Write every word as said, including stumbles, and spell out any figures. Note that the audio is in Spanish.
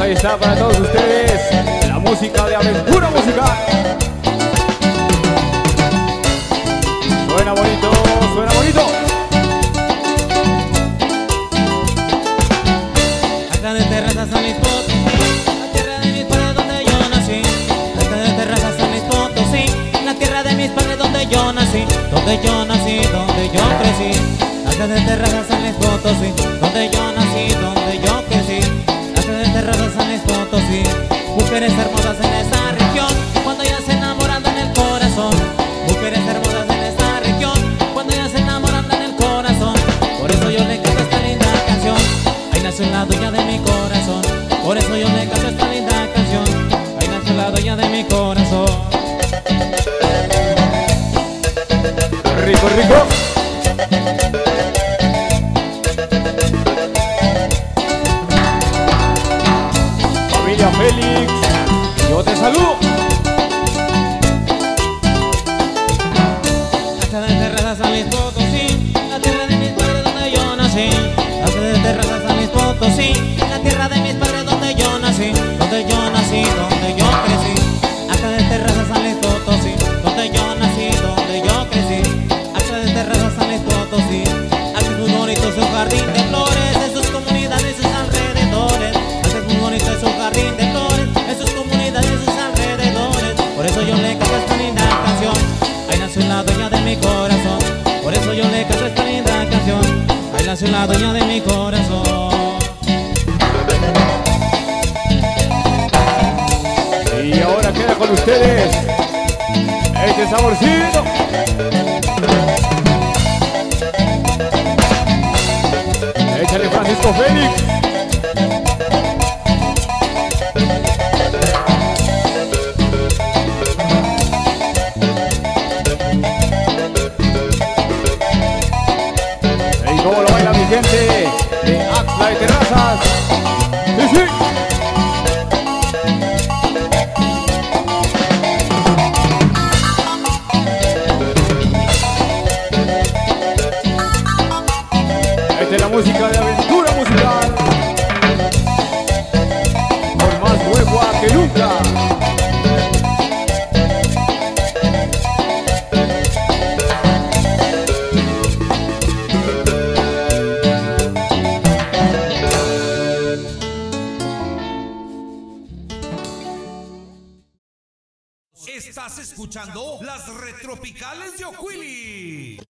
ahí está para todos ustedes la música de Aventura Musical. Suena bonito, suena bonito. Acá de Terrazas San Luis Potosí, la tierra de mis padres donde yo nací. Acá de Terrazas San Luis Potosí, la tierra de mis padres donde yo nací, donde yo nací, donde yo crecí. Acá de Terrazas San Luis Potosí, donde yo nací, donde yo crecí. Acá de Terrazas San Luis Potosí, mujeres hermosas en esta región, cuando ellas se enamoran en el corazón. Mujeres hermosas en esta región, cuando ellas se enamoran en el corazón. Por eso yo le canto esta linda canción. Ahí nació la dueña de mi corazón. Por eso yo le canto esta linda canción. Ahí nació la dueña de mi corazón. Rico, rico. Familia Félix, yo te saludo. Acá de Terrazas San Luis Potosí, la tierra de mis padres donde yo nací. Acá de Terrazas San Luis Potosí, la tierra de mis padres donde yo nací, donde yo nací, donde yo crecí. Acá de Terrazas San Luis Potosí, donde yo nací, donde yo crecí. Acá de Terrazas San Luis Potosí, aquí es muy bonito su jardín de flores, en sus comunidades y sus alrededores. Aquí es muy bonito su jardín de flores, en sus comunidades y sus alrededores. Por eso yo le canto esta linda canción. Ahí nació la dueña de mi corazón. Por eso yo le canto esta linda canción. Ahí nació la dueña de mi corazón. Y ahora queda con ustedes este saborcito. Échale, Francisco Félix. Y cómo lo baila mi gente de Axla de Terrazas. Sí, sí. Esta es la música de Aventura Musical, por más hueva que nunca. Estás escuchando las Retropicales de Oquili.